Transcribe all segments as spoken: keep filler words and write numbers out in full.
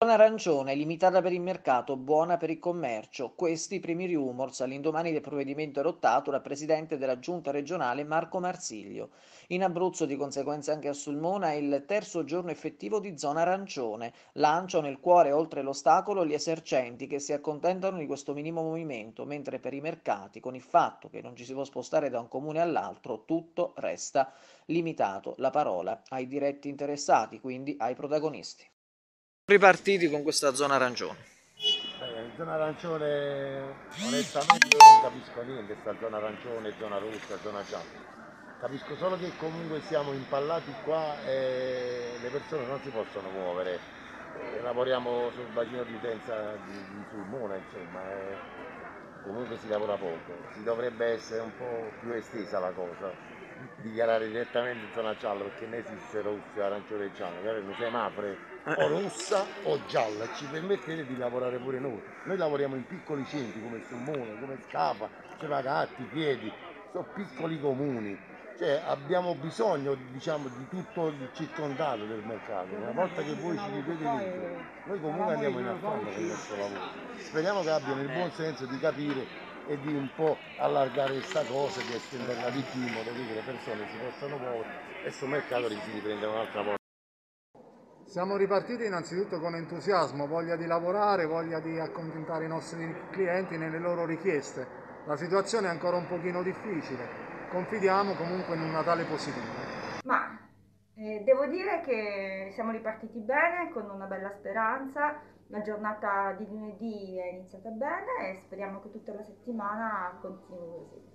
Zona arancione, limitata per il mercato, buona per il commercio. Questi i primi rumors all'indomani del provvedimento adottato dal presidente della giunta regionale Marco Marsiglio. In Abruzzo, di conseguenza anche a Sulmona, è il terzo giorno effettivo di zona arancione. Lancio nel cuore oltre l'ostacolo gli esercenti che si accontentano di questo minimo movimento, mentre per i mercati, con il fatto che non ci si può spostare da un comune all'altro, tutto resta limitato. La parola ai diretti interessati, quindi ai protagonisti. Ripartiti con questa zona arancione. Beh, zona arancione, onestamente io non capisco niente, sta zona arancione, zona rossa, zona gialla. Capisco solo che comunque siamo impallati qua e le persone non si possono muovere. Eh, lavoriamo sul bacino di utenza di, di Sulmona, insomma, e comunque si lavora poco. Si dovrebbe essere un po' più estesa la cosa, dichiarare direttamente in zona gialla perché ne esiste rosso, arancione e giallo, magari un semaforo o rossa o gialla, ci permettete di lavorare pure noi. Noi lavoriamo in piccoli centri come Sulmona, come Scapa, Cevagatti, Piedi, sono piccoli comuni. Cioè abbiamo bisogno, diciamo, di tutto il circondario del mercato. Una volta che voi ci chiudete dentro, noi comunque andiamo in affanno con il nostro lavoro. Speriamo che abbiano il buon senso di capire e di un po' allargare questa cosa, di estenderla di più in modo che le persone si possano muovere e questo mercato si riprenda un'altra volta. Siamo ripartiti innanzitutto con entusiasmo, voglia di lavorare, voglia di accontentare i nostri clienti nelle loro richieste. La situazione è ancora un pochino difficile, confidiamo comunque in un Natale positivo. Ma eh, devo dire che siamo ripartiti bene, con una bella speranza. La giornata di lunedì è iniziata bene e speriamo che tutta la settimana continui così.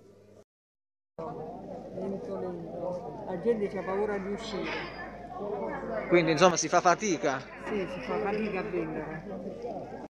Lento, lento. La gente ha paura di uscire. Quindi insomma si fa fatica. Sì, si fa fatica a vendere.